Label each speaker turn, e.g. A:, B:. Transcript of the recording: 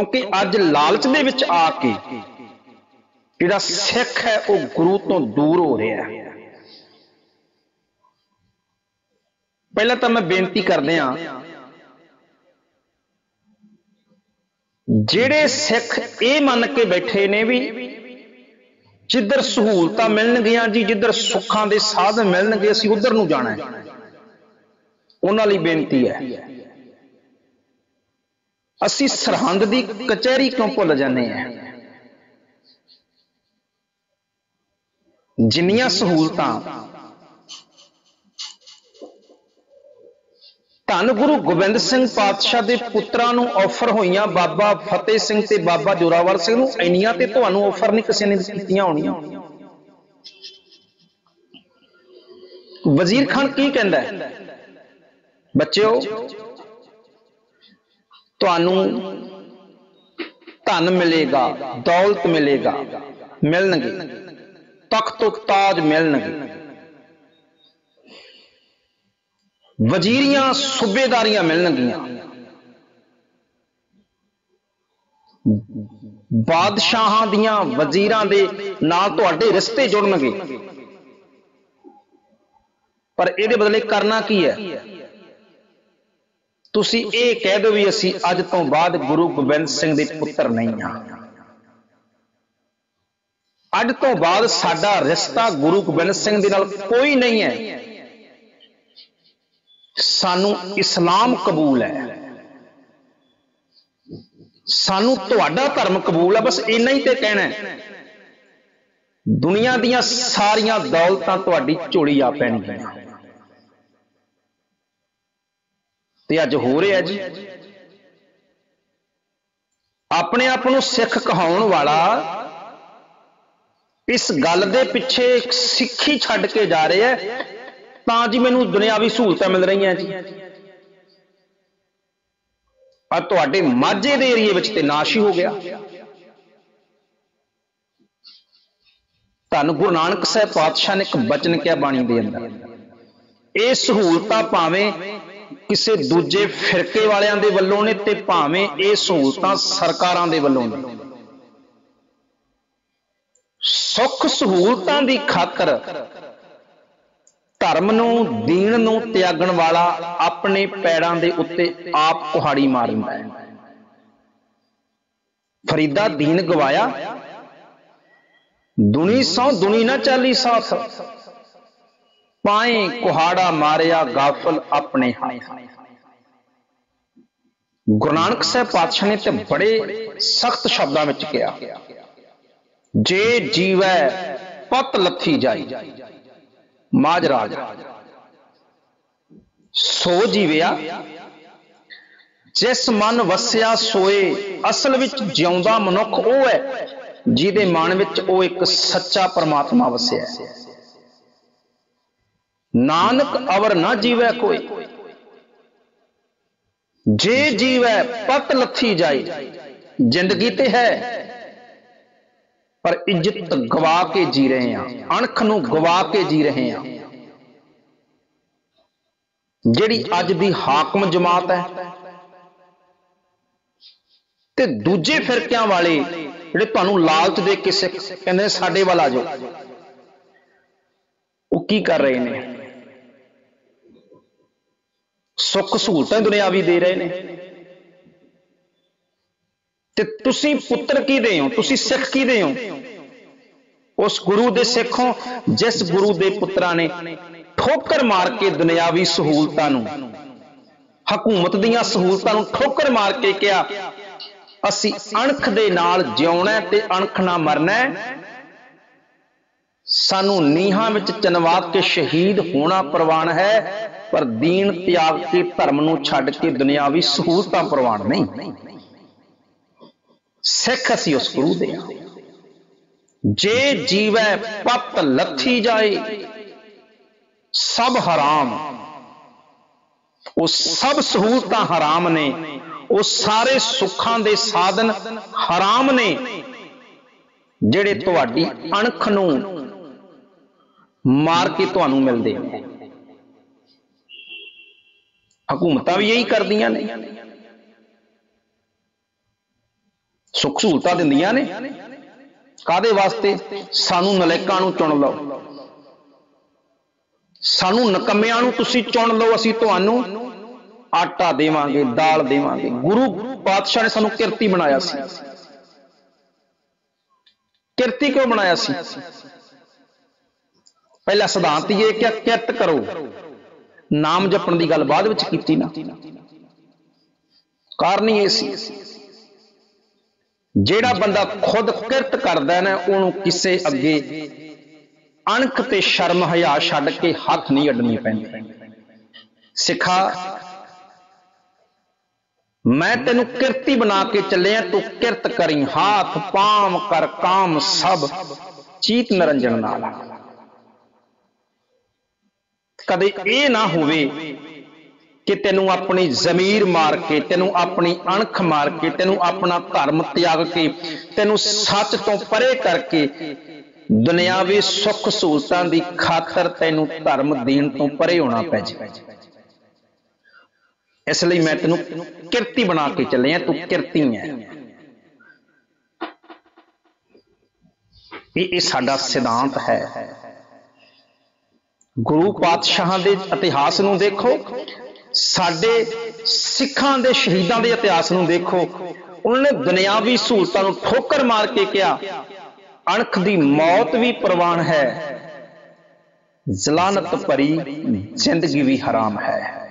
A: क्योंकि अज लालच दे विच आके जिहड़ा सिख है वह गुरु तो दूर हो रहा है। पहला तो मैं बेनती करदिया ਜਿਹੜੇ सिख ये मन के बैठे ने भी जिधर सहूलतां मिलणगियां जी, जिधर सुखां दे साधन मिलणगे असीं उधर नूं जाना है, उन्हां लई बेनती है। असीं सरहंद दी कचहरी क्यों भुल जाने हैं? जिन्नियां सहूलतां धन गुरु गोबिंद सिंह पातशाह दे पुत्रां नूं ऑफर होईयां, बाबा फतेह सिंह ते बाबा जोरावर सिंह नूं, इन्नियां ते तुहानूं ऑफर नहीं किसी ने कीतियां होणीआं। वजीर खान की कहंदा है, बच्चों तुहानूं धन मिलेगा, दौलत मिलेगा, मिलणगे, तख्त ताज मिलणगे, वजीरियां सूबेदारियां मिलणगियां, बादशाहां दियां वजीरां दे नाल तुहाडे रिश्ते जुड़नगे। पर इहदे बदले करना की है? तुसीं इह कह दो भी असीं अज तो बाद गुरु गोबिंद सिंह दे पुत्र नहीं हां, अज तो बाद साडा रिश्ता गुरु गोबिंद सिंह दे नाल कोई नहीं है, सानू इस्लाम कबूल है, सानू तुहाडा धर्म कबूल है। बस इन्ना ही ते कहना है। दुनिया दियां सारियां दौलतां तुहाडी झोली आ पैणगियां। ते अज हो रहा जी, अपने आप नूं सिख कहाउण वाला इस गल दे पिछे सिक्खी छड्ड के जा रहे हैं, तां जी मैनूं दुनियावी सहूलतां मिल रही हैं जी। पर तुहाडे माझे दे एरिए विच ते नाश ही हो गया। धन गुरु नानक साहब पातशाह ने एक बचन किया बाणी दे अंदर, ये सहूलतां भावें किसी दूजे फिरके वालियां दे वल्लों ने ते भावें ये सहूलतां सरकारां दे वल्लों ने, सुख सहूलतां दी खातर धर्म नूं दीन नूं त्यागण वाला अपने पैरां दे उत्ते आप कुहाड़ी मारदा है। फरीदा दीन गवाया, दुनी सौ दुनी ना चाली साथ, पाए कुहाड़ा मारिया गाफल अपने हाथ। गुरु नानक साहब पातशाह ने तो बड़े सख्त शब्दों में कहा, जे जीवै पत लथी जाई माजराज, सो जीविया जिस मन वसिया सोए। असल विच जिउंदा मनुख वो है जिहदे मन विच वो एक सच्चा परमात्मा वसिया है। नानक अवर ना जीवै कोई, जे जीवै पत लथी जाए। जिंदगी ते है पर इज्जत गवा के जी रहे हैं, अणख नूं गवा के जी रहे हैं। जिहड़ी अज दी हाकम जमात है ते दूजे फिरकियां वाले जिहड़े तुहानूं लालच दे के सिख कहंदे साडे वाल आ जाओ, वो की कर रहे हैं? सुख सहूलतां दुनियावी दे रहे हैं। ते तुसीं पुत्र की दे हो, तुसीं सिख की दे हो? उस गुरु दे सिख हो जिस गुरु दे पुत्रां ने ठोकर मार के दुनियावी सहूलतां नूं, हकूमत दीयां सहूलतां नूं ठोकर मार के कहा असीं अणख दे नाल जिउणा ते अणख ना मरना है। सानू नीहां विच चनवा के शहीद होना प्रवान है, पर दीन त्याग के धर्म नूं छड्ड के दुनियावी सहूलतां प्रवान नहीं। सिख असीं उस गुरु दे हां। जे जीवै पत लथी जाए, सब हराम, वो सब सहूलतां हराम ने, वो सारे सुखां दे साधन हराम ने जिहड़े तुहाडी अणख नूं मार के तुहानूं मिलदे ने। हुकूमतां भी यही करदियां ने। ਸੁੱਖ ਸਹੂਲਤਾਂ ਦਿੰਦੀਆਂ ਨੇ, ਕਾਹਦੇ ਵਾਸਤੇ? ਸਾਨੂੰ ਨਲਾਇਕਾਂ ਨੂੰ ਚੁਣ ਲਓ, ਸਾਨੂੰ ਨਕੰਮਿਆਂ ਨੂੰ ਤੁਸੀਂ ਚੁਣ ਲਓ, ਅਸੀਂ ਤੁਹਾਨੂੰ ਆਟਾ ਦੇਵਾਂਗੇ, ਦਾਲ ਦੇਵਾਂਗੇ। ਗੁਰੂ ਪਾਤਸ਼ਾਹ ਨੇ ਸਾਨੂੰ ਕਿਰਤੀ ਬਣਾਇਆ ਸੀ। ਕਿਰਤੀ ਕਿਉਂ ਬਣਾਇਆ ਸੀ? ਪਹਿਲਾ ਸਿਧਾਂਤ ਇਹ ਕਿ ਕਿਰਤ ਕਰੋ। ਨਾਮ ਜਪਣ ਦੀ ਗੱਲ ਬਾਅਦ ਵਿੱਚ ਕੀਤੀ ਨਾ, ਕਾਰਨ ਹੀ ਇਹ ਸੀ। ਜਿਹੜਾ ਬੰਦਾ ਖੁਦ ਕਿਰਤ ਕਰਦਾ ਨਾ, ਉਹਨੂੰ ਕਿਸੇ ਅੱਗੇ ਅਣਖ ਤੇ ਸ਼ਰਮ ਹਯਾ ਛੱਡ ਕੇ ਹੱਥ ਨਹੀਂ ਅੱਡਣੇ ਪੈਂਦੇ। ਸਿੱਖਾ, ਮੈਂ ਤੈਨੂੰ ਕਿਰਤੀ ਬਣਾ ਕੇ ਚੱਲਿਆ, ਤੂੰ ਕਿਰਤ ਕਰੀ। ਹਾਥ ਪਾਮ ਕਰ ਕਾਮ ਸਭ ਚੀਤ ਨਿਰੰਜਨ ਨਾਲ। ਕਦੇ ਇਹ ਨਾ ਹੋਵੇ ਕਿ ਤੈਨੂੰ ਆਪਣੀ ਜ਼ਮੀਰ ਮਾਰ ਕੇ, ਤੈਨੂੰ ਆਪਣੀ ਅਣਖ ਮਾਰ ਕੇ, ਤੈਨੂੰ ਆਪਣਾ ਧਰਮ ਤਿਆਗ ਕੇ, ਤੈਨੂੰ ਸੱਚ ਤੋਂ ਪਰੇ ਕਰਕੇ ਦੁਨਿਆਵੀ ਸੁੱਖ ਸਹੂਲਤਾਂ ਦੀ ਖਾਤਰ ਤੈਨੂੰ ਧਰਮ ਦੇਣ ਤੋਂ ਪਰੇ ਹੋਣਾ ਪੈ ਜਾਏ। ਇਸ ਲਈ ਮੈਂ ਤੈਨੂੰ ਕਿਰਤੀ ਬਣਾ ਕੇ ਚੱਲਿਆ, ਤੂੰ ਕਿਰਤੀ ਹੈ। ਇਹ ਸਾਡਾ ਸਿਧਾਂਤ ਹੈ। ਗੁਰੂ ਪਾਤਸ਼ਾਹਾਂ ਦੇ ਇਤਿਹਾਸ ਨੂੰ ਦੇਖੋ, ਸਾਡੇ ਸਿੱਖਾਂ ਦੇ ਸ਼ਹੀਦਾਂ ਦੇ ਇਤਿਹਾਸ ਨੂੰ ਦੇਖੋ। ਉਹਨਾਂ ਨੇ ਦੁਨਿਆਵੀ ਸਹੂਲਤਾਂ ਨੂੰ ਠੋਕਰ ਮਾਰ ਕੇ ਕਿਹਾ, ਅਣਖ ਦੀ ਮੌਤ ਵੀ ਪ੍ਰਵਾਨ ਹੈ, ਜ਼ਲਾਨਤ ਭਰੀ ਜ਼ਿੰਦਗੀ ਵੀ ਹਰਾਮ ਹੈ।